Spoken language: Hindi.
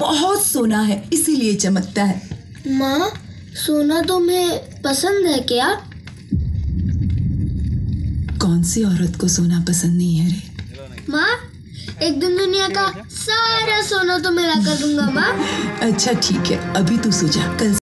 बहुत सोना है, इसीलिए चमकता है। माँ, सोना तुम्हें पसंद है क्या? कौन सी औरत को सोना पसंद नहीं है रे? माँ, एक दिन दुनिया का सारा सोना तो मिला कर दूंगा माँ। अच्छा ठीक है, अभी तू सो जा, कल